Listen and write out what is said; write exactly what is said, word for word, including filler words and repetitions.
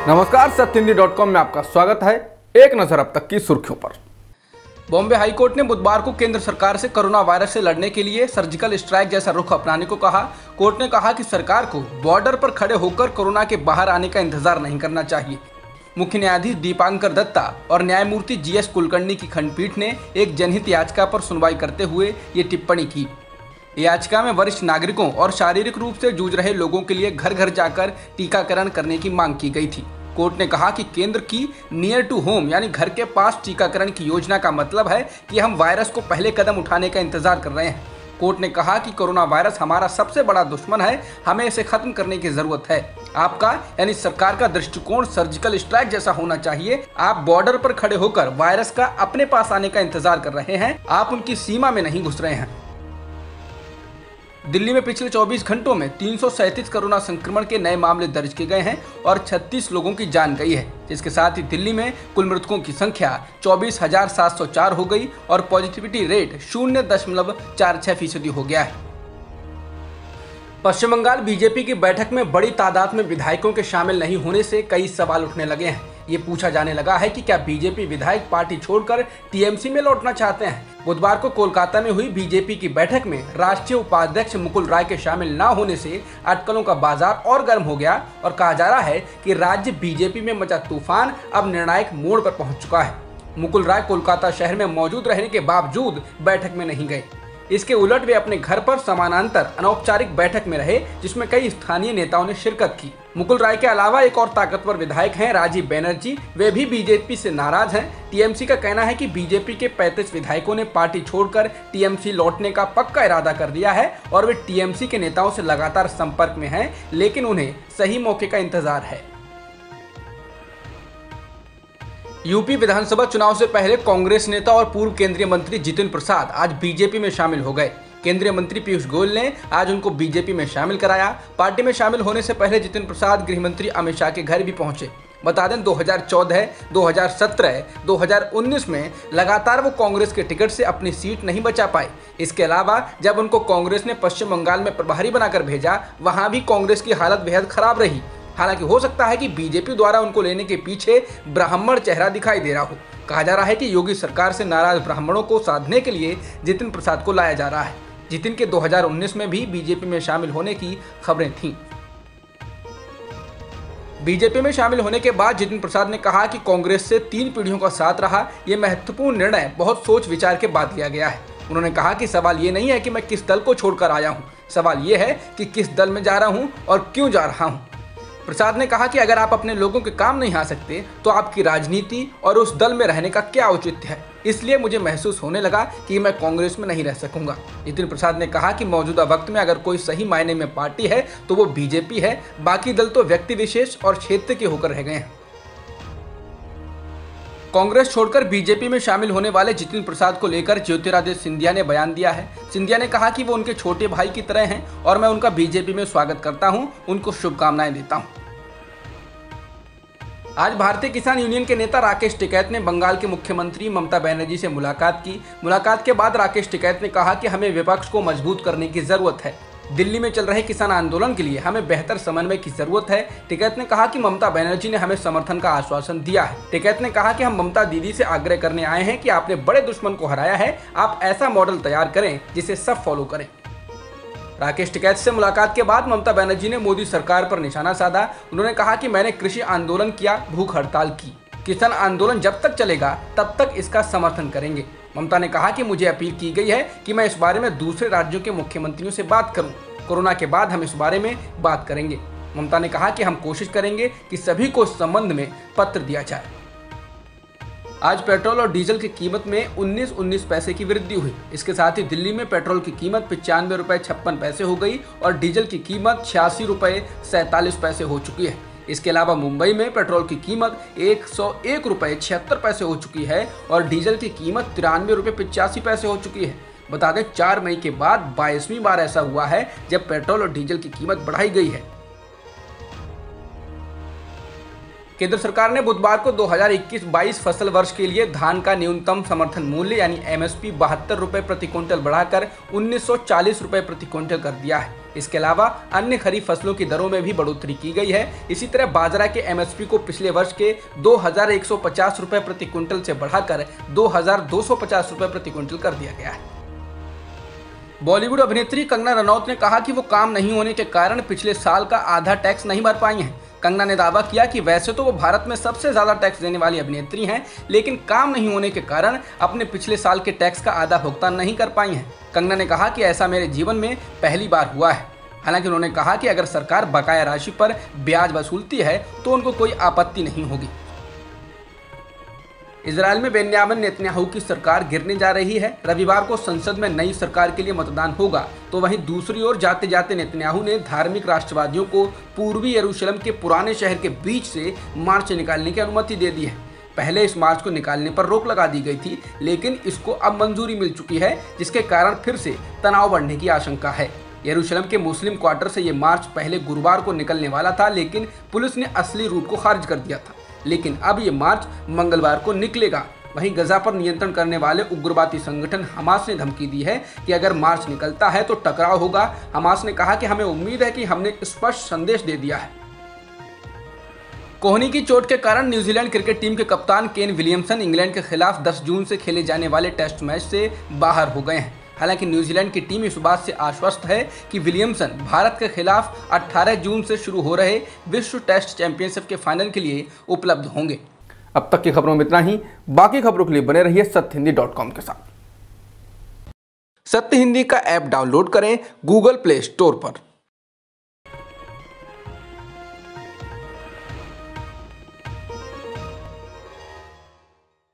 नमस्कार, सत्य Hindi dot com में आपका स्वागत है। एक नजर अब तक की सुर्खियों पर। बॉम्बे हाईकोर्ट ने बुधवार को केंद्र सरकार से कोरोना वायरस से लड़ने के लिए सर्जिकल स्ट्राइक जैसा रुख अपनाने को कहा। कोर्ट ने कहा कि सरकार को बॉर्डर पर खड़े होकर कोरोना के बाहर आने का इंतजार नहीं करना चाहिए। मुख्य न्यायाधीश दीपांकर दत्ता और न्यायमूर्ति जी एस कुलकर्णी की खंडपीठ ने एक जनहित याचिका पर सुनवाई करते हुए ये टिप्पणी की। याचिका में वरिष्ठ नागरिकों और शारीरिक रूप से जूझ रहे लोगों के लिए घर घर जाकर टीकाकरण करने की मांग की गई थी। कोर्ट ने कहा कि केंद्र की नियर टू होम यानी घर के पास टीकाकरण की योजना का मतलब है कि हम वायरस को पहले कदम उठाने का इंतजार कर रहे हैं। कोर्ट ने कहा कि कोरोना वायरस हमारा सबसे बड़ा दुश्मन है, हमें इसे खत्म करने की जरूरत है। आपका यानी सरकार का दृष्टिकोण सर्जिकल स्ट्राइक जैसा होना चाहिए। आप बॉर्डर पर खड़े होकर वायरस का अपने पास आने का इंतजार कर रहे हैं, आप उनकी सीमा में नहीं घुस रहे हैं। दिल्ली में पिछले चौबीस घंटों में तीन सौ सैंतीस कोरोना संक्रमण के नए मामले दर्ज किए गए हैं और छत्तीस लोगों की जान गई है, जिसके साथ ही दिल्ली में कुल मृतकों की संख्या चौबीस हजार सात सौ चार हो गई और पॉजिटिविटी रेट शून्य दशमलव चार छह फीसदी हो गया है। पश्चिम बंगाल बीजेपी की बैठक में बड़ी तादाद में विधायकों के शामिल नहीं होने से कई सवाल उठने लगे हैं। ये पूछा जाने लगा है कि क्या बीजेपी विधायक पार्टी छोड़कर टीएमसी में लौटना चाहते हैं। बुधवार को कोलकाता में हुई बीजेपी की बैठक में राष्ट्रीय उपाध्यक्ष मुकुल राय के शामिल न होने से अटकलों का बाजार और गर्म हो गया और कहा जा रहा है कि राज्य बीजेपी में मचा तूफान अब निर्णायक मोड़ पर पहुंच चुका है। मुकुल राय कोलकाता शहर में मौजूद रहने के बावजूद बैठक में नहीं गए। इसके उलट वे अपने घर पर समानांतर अनौपचारिक बैठक में रहे, जिसमें कई स्थानीय नेताओं ने शिरकत की। मुकुल राय के अलावा एक और ताकतवर विधायक हैं राजीव बनर्जी, वे भी बीजेपी से नाराज हैं। टीएमसी का कहना है कि बीजेपी के पैंतीस विधायकों ने पार्टी छोड़कर टीएमसी लौटने का पक्का इरादा कर दिया है और वे टीएमसी के नेताओं से लगातार संपर्क में हैं, लेकिन उन्हें सही मौके का इंतजार है। यूपी विधानसभा चुनाव से पहले कांग्रेस नेता और पूर्व केंद्रीय मंत्री जितिन प्रसाद आज बीजेपी में शामिल हो गए। केंद्रीय मंत्री पीयूष गोयल ने आज उनको बीजेपी में शामिल कराया। पार्टी में शामिल होने से पहले जितिन प्रसाद गृह मंत्री अमित शाह के घर भी पहुंचे। बता दें, दो हज़ार चौदह, दो हज़ार सत्रह, दो हज़ार उन्नीस में लगातार वो कांग्रेस के टिकट से अपनी सीट नहीं बचा पाए। इसके अलावा जब उनको कांग्रेस ने पश्चिम बंगाल में प्रभारी बनाकर भेजा, वहां भी कांग्रेस की हालत बेहद खराब रही। हालांकि हो सकता है कि बीजेपी द्वारा उनको लेने के पीछे ब्राह्मण चेहरा दिखाई दे रहा हो। कहा जा रहा है कि योगी सरकार से नाराज ब्राह्मणों को साधने के लिए जितिन प्रसाद को लाया जा रहा है। जितिन के दो हज़ार उन्नीस में भी बीजेपी में शामिल होने की खबरें थीं। बीजेपी में शामिल होने के बाद जितिन प्रसाद ने कहा कि कांग्रेस से तीन पीढ़ियों का साथ रहा, ये महत्वपूर्ण निर्णय बहुत सोच विचार के बाद लिया गया है। उन्होंने कहा कि सवाल ये नहीं है कि मैं किस दल को छोड़कर आया हूँ, सवाल ये है कि किस दल में जा रहा हूँ और क्यों जा रहा हूँ। प्रसाद ने कहा कि अगर आप अपने लोगों के काम नहीं आ सकते तो आपकी राजनीति और उस दल में रहने का क्या औचित्य है। इसलिए मुझे महसूस होने लगा कि मैं कांग्रेस में नहीं रह सकूंगा। जितिन प्रसाद ने कहा कि मौजूदा वक्त में अगर कोई सही मायने में पार्टी है तो वो बीजेपी है, बाकी दल तो व्यक्ति विशेष और क्षेत्र के होकर रह गए हैं। कांग्रेस छोड़कर बीजेपी में शामिल होने वाले जितिन प्रसाद को लेकर ज्योतिरादित्य सिंधिया ने बयान दिया है। सिंधिया ने कहा कि वो उनके छोटे भाई की तरह हैं और मैं उनका बीजेपी में स्वागत करता हूं, उनको शुभकामनाएं देता हूं। आज भारतीय किसान यूनियन के नेता राकेश टिकैत ने बंगाल के मुख्यमंत्री ममता बनर्जी से मुलाकात की। मुलाकात के बाद राकेश टिकैत ने कहा कि हमें विपक्ष को मजबूत करने की जरूरत है। दिल्ली में चल रहे किसान आंदोलन के लिए हमें बेहतर समन्वय की जरूरत है। टिकैत ने कहा कि ममता बनर्जी ने हमें समर्थन का आश्वासन दिया है। टिकैत ने कहा कि हम ममता दीदी से आग्रह करने आए हैं कि आपने बड़े दुश्मन को हराया है, आप ऐसा मॉडल तैयार करें जिसे सब फॉलो करें। राकेश टिकैत से मुलाकात के बाद ममता बनर्जी ने मोदी सरकार पर निशाना साधा। उन्होंने कहा कि मैंने कृषि आंदोलन किया, भूख हड़ताल की, किसान आंदोलन जब तक चलेगा तब तक इसका समर्थन करेंगे। ममता ने कहा कि मुझे अपील की गई है कि मैं इस बारे में दूसरे राज्यों के मुख्यमंत्रियों से बात करूं। कोरोना के बाद हम इस बारे में बात करेंगे। ममता ने कहा कि हम कोशिश करेंगे कि सभी को इस संबंध में पत्र दिया जाए। आज पेट्रोल और डीजल की कीमत में उन्नीस उन्नीस पैसे की वृद्धि हुई। इसके साथ ही दिल्ली में पेट्रोल की कीमत पचानवे रुपए छप्पन पैसे हो गई और डीजल की कीमत छियासी रुपए सैंतालीस पैसे हो चुकी है। इसके अलावा मुंबई में पेट्रोल की कीमत एक सौ एक रुपए छिहत्तर पैसे हो चुकी है और डीजल की कीमत तिरानवे रुपए पिचासी पैसे हो चुकी है। बता दें, चार मई के बाद बाईसवीं बार ऐसा हुआ है जब पेट्रोल और डीजल की कीमत बढ़ाई गई है। केंद्र सरकार ने बुधवार को दो हज़ार इक्कीस बाईस फसल वर्ष के लिए धान का न्यूनतम समर्थन मूल्य यानी एमएसपी बहत्तर रुपए प्रति क्विंटल बढ़ाकर उन्नीस सौ चालीस रुपए प्रति क्विंटल कर दिया है। इसके अलावा अन्य खरीफ फसलों की दरों में भी बढ़ोतरी की गई है। इसी तरह बाजरा के एमएसपी को पिछले वर्ष के दो हजार एक सौ पचास रुपए प्रति क्विंटल से बढ़ाकर दो हजार दो सौ पचास रुपए प्रति क्विंटल कर दिया गया है। बॉलीवुड अभिनेत्री कंगना रनौत ने कहा कि वो काम नहीं होने के कारण पिछले साल का आधा टैक्स नहीं भर पाई हैं। कंगना ने दावा किया कि वैसे तो वो भारत में सबसे ज्यादा टैक्स देने वाली अभिनेत्री हैं, लेकिन काम नहीं होने के कारण अपने पिछले साल के टैक्स का आधा भुगतान नहीं कर पाई हैं। कंगना ने कहा कि ऐसा मेरे जीवन में पहली बार हुआ है। हालांकि उन्होंने कहा कि अगर सरकार बकाया राशि पर ब्याज वसूलती है तो उनको कोई आपत्ति नहीं होगी। इजराइल में बेन्यामिन नेतन्याहू की सरकार गिरने जा रही है। रविवार को संसद में नई सरकार के लिए मतदान होगा, तो वहीं दूसरी ओर जाते जाते नेतन्याहू ने धार्मिक राष्ट्रवादियों को पूर्वी यरूशलेम के पुराने शहर के बीच से मार्च निकालने की अनुमति दे दी है। पहले इस मार्च को निकालने पर रोक लगा दी गई थी, लेकिन इसको अब मंजूरी मिल चुकी है, जिसके कारण फिर से तनाव बढ़ने की आशंका है। यरूशलेम के मुस्लिम क्वार्टर से ये मार्च पहले गुरुवार को निकलने वाला था, लेकिन पुलिस ने असली रूट को खारिज कर दिया था। लेकिन अब ये मार्च मंगलवार को निकलेगा। वहीं गजा पर नियंत्रण करने वाले उग्रवादी संगठन हमास ने धमकी दी है कि अगर मार्च निकलता है तो टकराव होगा। हमास ने कहा कि हमें उम्मीद है कि हमने स्पष्ट संदेश दे दिया है। कोहनी की चोट के कारण न्यूजीलैंड क्रिकेट टीम के कप्तान केन विलियमसन इंग्लैंड के खिलाफ दस जून से खेले जाने वाले टेस्ट मैच से बाहर हो गए हैं। हालांकि न्यूजीलैंड की टीम इस बात से आश्वस्त है कि विलियमसन भारत के खिलाफ अठारह जून से शुरू हो रहे विश्व टेस्ट चैंपियनशिप के फाइनल के लिए उपलब्ध होंगे। अब तक की खबरों में इतना ही। बाकी खबरों के लिए बने रहिए सत्य हिंदी डॉट कॉम के साथ। सत्य हिंदी का ऐप डाउनलोड करें गूगल प्ले स्टोर पर।